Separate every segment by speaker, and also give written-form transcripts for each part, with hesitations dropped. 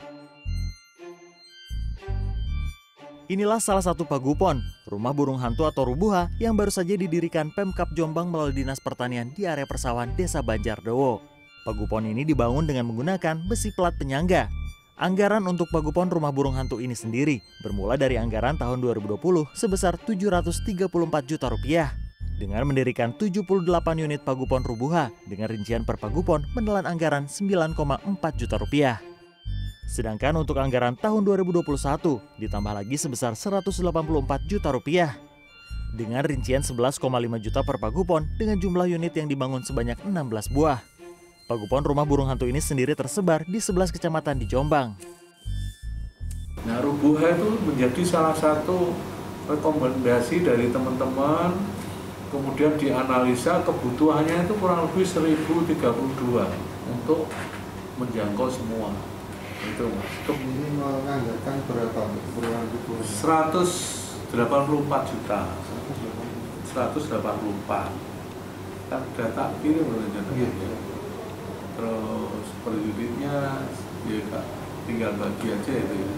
Speaker 1: Inilah salah satu pagupon, rumah burung hantu atau rubuha yang baru saja didirikan Pemkab Jombang melalui Dinas Pertanian di area persawahan Desa Banjardowo. Pagupon ini dibangun dengan menggunakan besi pelat penyangga. Anggaran untuk pagupon rumah burung hantu ini sendiri bermula dari anggaran tahun 2020 sebesar Rp734 juta. Dengan mendirikan 78 unit pagupon rubuha dengan rincian per pagupon menelan anggaran Rp9,4 juta. Sedangkan untuk anggaran tahun 2021 ditambah lagi sebesar Rp184 juta dengan rincian 11,5 juta per pagupon dengan jumlah unit yang dibangun sebanyak 16 buah. Pagupon rumah burung hantu ini sendiri tersebar di 11 kecamatan di Jombang.
Speaker 2: Nah, rubuha itu menjadi salah satu rekomendasi dari teman-teman, kemudian dianalisa kebutuhannya itu kurang lebih 1032 untuk menjangkau semua. Itu Mas.
Speaker 3: Ini menganggarkan berapa kurang lebih?
Speaker 2: 184 juta. 184. Kan data kirim rencananya. Terus per unitnya ya tinggal bagi aja itu ya.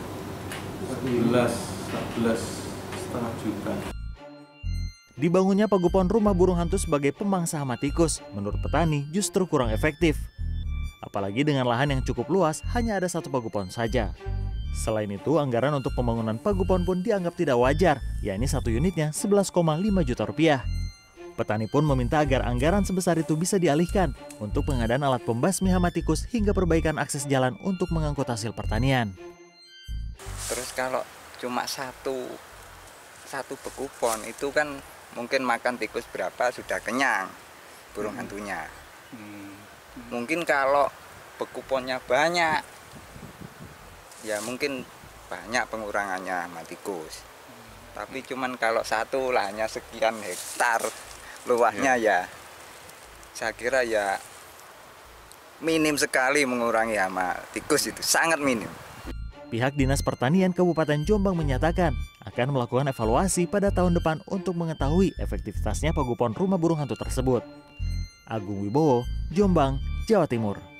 Speaker 2: 11,5 juta.
Speaker 1: Dibangunnya pagupon rumah burung hantu sebagai pemangsa hama tikus menurut petani justru kurang efektif. Apalagi dengan lahan yang cukup luas, hanya ada satu pagupon saja. Selain itu, anggaran untuk pembangunan pagupon pun dianggap tidak wajar, yakni satu unitnya Rp11,5 juta. Petani pun meminta agar anggaran sebesar itu bisa dialihkan untuk pengadaan alat pembasmi hama tikus hingga perbaikan akses jalan untuk mengangkut hasil pertanian.
Speaker 4: Terus kalau cuma satu pagupon itu kan mungkin makan tikus berapa sudah kenyang burung hantunya. Mungkin kalau pekuponnya banyak, ya mungkin banyak pengurangannya sama tikus. Tapi cuman kalau satu lahannya sekian hektar luasnya ya, saya kira ya minim sekali mengurangi hama tikus itu, sangat minim.
Speaker 1: Pihak Dinas Pertanian Kabupaten Jombang menyatakan akan melakukan evaluasi pada tahun depan untuk mengetahui efektivitasnya pagupon rumah burung hantu tersebut. Agung Wibowo, Jombang, Jawa Timur.